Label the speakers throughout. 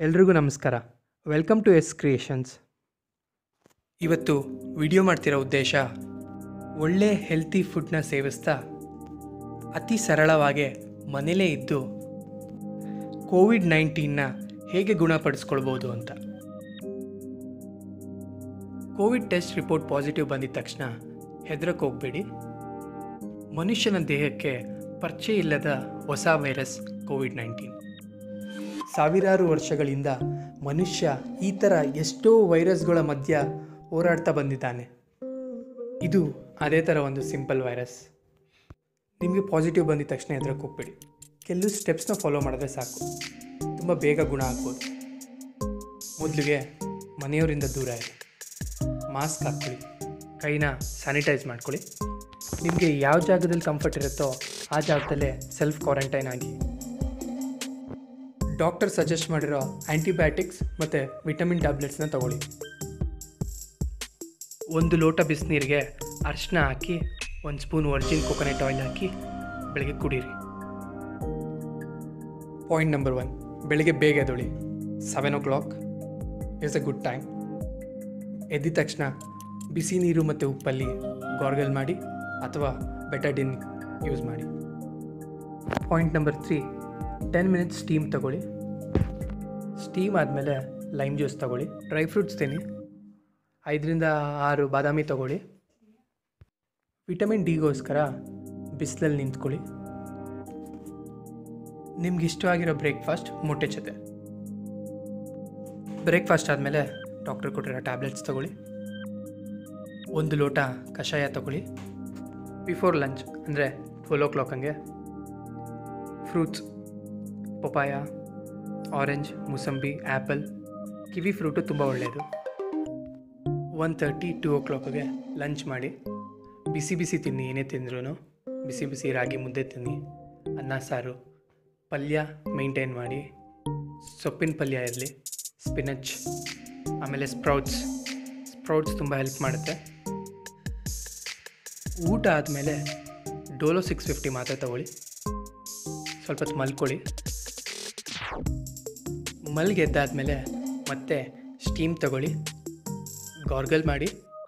Speaker 1: ಎಲ್ರಿಗೂ ನಮಸ್ಕಾರ. Welcome to S creations. ಇವತ್ತು ವಿಡಿಯೋ ಮಾಡ್ತಿರೋ ಉದ್ದೇಶ ಒಳ್ಳೆ ಹೆಲ್ತಿ ಫುಡ್ನ ಸೇವಿಸ್ತಾ ಅತಿ ಸರಳವಾಗಿ ಮನೇಲೇ ಇದ್ದು ಕೋವಿಡ್-19ನ ಹೇಗೆ ಗುಣಪಡಿಸ್ಕೊಳ್ಬೋದು ಅಂತ. ಕೋವಿಡ್ ಟೆಸ್ಟ್ ರಿಪೋರ್ಟ್ ಪಾಸಿಟಿವ್ ಬಂದಿದ ತಕ್ಷಣ ಹೆದರಕ್ಕೆ ಹೋಗಬೇಡಿ. ಮನುಷ್ಯನ ದೇಹಕ್ಕೆ ಪರಿಚಯ ಇಲ್ಲದ ಹೊಸ ವೈರಸ್ ಕೋವಿಡ್-19. ಸಾವಿರಾರು ವರ್ಷಗಳಿಂದ ಮನುಷ್ಯ ಈ ಥರ ಎಷ್ಟೋ ವೈರಸ್ಗಳ ಮಧ್ಯ ಹೋರಾಡ್ತಾ ಬಂದಿದ್ದಾನೆ. ಇದು ಅದೇ ಥರ ಒಂದು ಸಿಂಪಲ್ ವೈರಸ್. ನಿಮಗೆ ಪಾಸಿಟಿವ್ ಬಂದಿದ ತಕ್ಷಣ ಹೆದರಕ್ಕೆ ಹೋಗ್ಬೇಡಿ. ಕೆಲವು ಸ್ಟೆಪ್ಸ್ನ ಫಾಲೋ ಮಾಡಿದ್ರೆ ಸಾಕು, ತುಂಬ ಬೇಗ ಗುಣ ಆಗ್ಬೋದು. ಮೊದಲಿಗೆ ಮನೆಯವರಿಂದ ದೂರ ಇರಿ, ಮಾಸ್ಕ್ ಹಾಕ್ಕೊಳ್ಳಿ, ಕೈನ ಸ್ಯಾನಿಟೈಸ್ ಮಾಡ್ಕೊಳ್ಳಿ. ನಿಮಗೆ ಯಾವ ಜಾಗದಲ್ಲಿ ಕಂಫರ್ಟ್ ಇರುತ್ತೋ ಆ ಜಾಗದಲ್ಲೇ ಸೆಲ್ಫ್ ಕ್ವಾರಂಟೈನ್ ಆಗಿ. ಡಾಕ್ಟರ್ ಸಜೆಸ್ಟ್ ಮಾಡಿರೋ ಆ್ಯಂಟಿಬಯೋಟಿಕ್ಸ್ ಮತ್ತು ವಿಟಮಿನ್ ಟ್ಯಾಬ್ಲೆಟ್ಸ್ನ ತಗೊಳ್ಳಿ. 1 ಲೋಟ ಬಿಸಿನೀರಿಗೆ ಅರಿಶಿನ ಹಾಕಿ 1 ಸ್ಪೂನ್ ವರ್ಜಿನ್ ಕೊಕೊನಟ್ ಆಯಿಲ್ ಹಾಕಿ ಬೆಳಗ್ಗೆ ಕುಡೀರಿ. ಪಾಯಿಂಟ್ ನಂಬರ್ 1, ಬೆಳಗ್ಗೆ ಬೇಗ ಎದ್ದೇಳಿ. 7 o'clock is a good time. ಎದ್ದ ತಕ್ಷಣ ಬಿಸಿ ನೀರು ಮತ್ತು ಉಪ್ಪಲ್ಲಿ ಗಾರ್ಗಲ್ ಮಾಡಿ ಅಥವಾ ಬೆಟಾಡಿನ್ ಯೂಸ್ ಮಾಡಿ. ಪಾಯಿಂಟ್ ನಂಬರ್ 3, 10 ಮಿನಿಟ್ಸ್ ಸ್ಟೀಮ್ ತಗೊಳ್ಳಿ. ಸ್ಟೀಮ್ ಆದಮೇಲೆ ಲೈಮ್ ಜ್ಯೂಸ್ ತಗೊಳ್ಳಿ. ಡ್ರೈ ಫ್ರೂಟ್ಸ್ ತಿನ್ನಿ. 5ರಿಂದ 6 ಬಾದಾಮಿ ತಗೊಳ್ಳಿ. ವಿಟಮಿನ್ ಡಿಗೋಸ್ಕರ ಬಿಸಿಲಲ್ಲಿ ನಿಂತ್ಕೊಳ್ಳಿ. ನಿಮ್ಗೆ ಇಷ್ಟವಾಗಿರೋ ಬ್ರೇಕ್ಫಾಸ್ಟ್ ಮೊಟ್ಟೆ ಜೊತೆ. ಬ್ರೇಕ್ಫಾಸ್ಟ್ ಆದಮೇಲೆ ಡಾಕ್ಟರ್ ಕೊಟ್ಟಿರೋ ಟ್ಯಾಬ್ಲೆಟ್ಸ್ ತಗೊಳ್ಳಿ. 1 ಲೋಟ ಕಷಾಯ ತಗೊಳ್ಳಿ. ಬಿಫೋರ್ ಲಂಚ್ ಅಂದರೆ 12 o'clock ಹಂಗೆ fruits, papaya, orange, mosambi, apple, kiwi fruit ತುಂಬ ಒಳ್ಳೆಯದು. 1:30, 2 o'clockಗೆ ಲಂಚ್ ಮಾಡಿ. ಬಿಸಿ ಬಿಸಿ ತಿನ್ನಿ. ಏನೇ ತಿಂದ್ರೂ ಬಿಸಿ ಬಿಸಿ ರಾಗಿ ಮುದ್ದೆ ತಿನ್ನಿ. ಅನ್ನ ಸಾರು, ಪಲ್ಯ ಮೇಂಟೈನ್ ಮಾಡಿ. ಸೊಪ್ಪಿನ ಪಲ್ಯ ಇರಲಿ, ಸ್ಪಿನಚ್, ಆಮೇಲೆ ಸ್ಪ್ರೌಟ್ಸ್ ತುಂಬ ಹೆಲ್ಪ್ ಮಾಡುತ್ತೆ. ಊಟ ಆದಮೇಲೆ ಡೋಲೋ 650 ಮಾತ್ರೆ ತಗೊಳ್ಳಿ. ಸ್ವಲ್ಪ ಹೊತ್ತು ಮಲ್ಕೊಳ್ಳಿ. ಮಲ್ಗೆದ್ದಾದಮೇಲೆ ಮತ್ತೆ ಸ್ಟೀಮ್ ತಗೊಳ್ಳಿ, ಗಾರ್ಗಲ್ ಮಾಡಿ.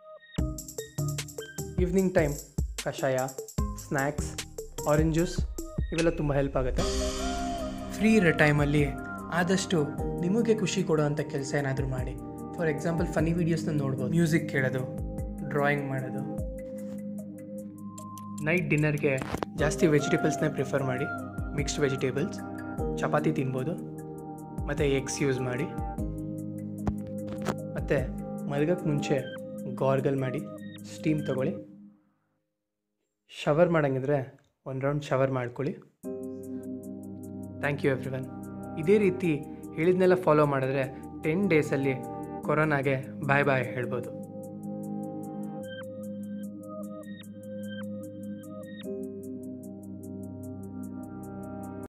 Speaker 1: ಈವ್ನಿಂಗ್ ಟೈಮ್ ಕಷಾಯ, ಸ್ನ್ಯಾಕ್ಸ್, ಆರೆಂಜ್ ಜ್ಯೂಸ್ ಇವೆಲ್ಲ ತುಂಬ ಹೆಲ್ಪ್ ಆಗುತ್ತೆ. ಫ್ರೀ ಇರೋ ಟೈಮಲ್ಲಿ ಆದಷ್ಟು ನಿಮಗೆ ಖುಷಿ ಕೊಡೋವಂಥ ಕೆಲಸ ಏನಾದರೂ ಮಾಡಿ. ಫಾರ್ ಎಕ್ಸಾಂಪಲ್ ಫನ್ನಿ ವೀಡಿಯೋಸ್ನ ನೋಡ್ಬೋದು, ಮ್ಯೂಸಿಕ್ ಕೇಳೋದು, ಡ್ರಾಯಿಂಗ್ ಮಾಡೋದು. ನೈಟ್ ಡಿನ್ನರ್ಗೆ ಜಾಸ್ತಿ ವೆಜಿಟೇಬಲ್ಸ್ನೇ ಪ್ರಿಫರ್ ಮಾಡಿ. ಮಿಕ್ಸ್ಡ್ ವೆಜಿಟೇಬಲ್ಸ್, ಚಪಾತಿ ತಿನ್ಬೋದು ಮತ್ತು ಎಗ್ಸ್ ಯೂಸ್ ಮಾಡಿ. ಮತ್ತು ಮಲಗಕ್ಕೆ ಮುಂಚೆ ಗಾರ್ಗಲ್ ಮಾಡಿ, ಸ್ಟೀಮ್ ತಗೊಳ್ಳಿ. ಶವರ್ ಮಾಡೋಂಗಿದ್ರೆ 1 ರೌಂಡ್ ಶವರ್ ಮಾಡ್ಕೊಳ್ಳಿ. Thank you everyone. ಇದೇ ರೀತಿ ಹೇಳಿದ್ನೆಲ್ಲ ಫಾಲೋ ಮಾಡಿದ್ರೆ 10 ಡೇಸಲ್ಲಿ ಕೊರೋನಾಗೆ ಬಾಯ್ ಹೇಳ್ಬೋದು.